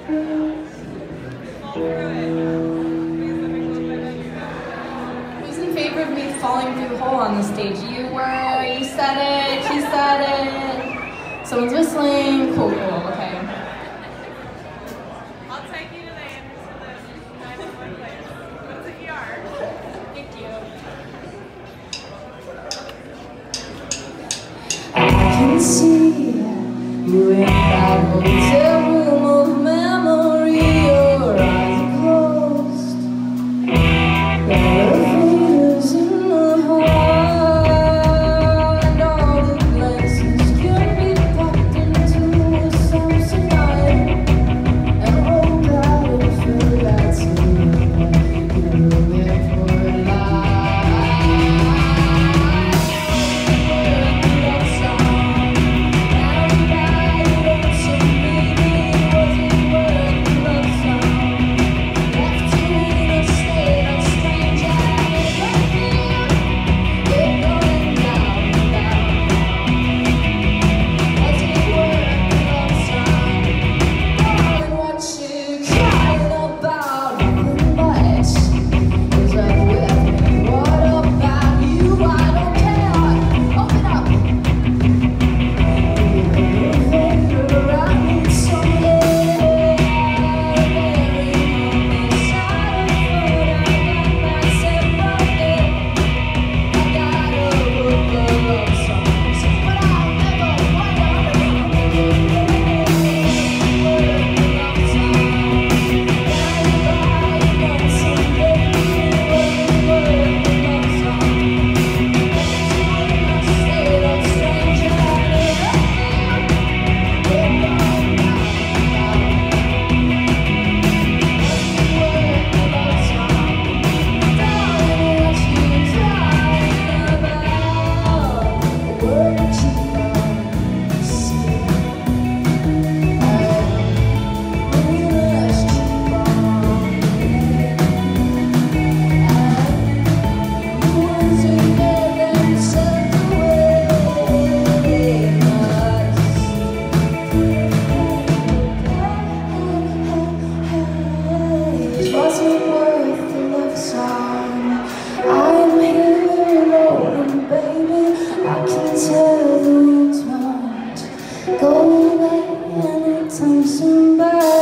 Who's in favor of me falling through the hole on the stage? You were, you said it, he said it. Someone's whistling, cool, okay. I'll take you to the 911 place. What's the ER? Thank you. I can see you in that hotel room of memory. Your eyes are closed. The elevators in the hall, and all the glances can be popped into a Samsonite. And oh God, it feels like to you. You're there for go away anytime somebody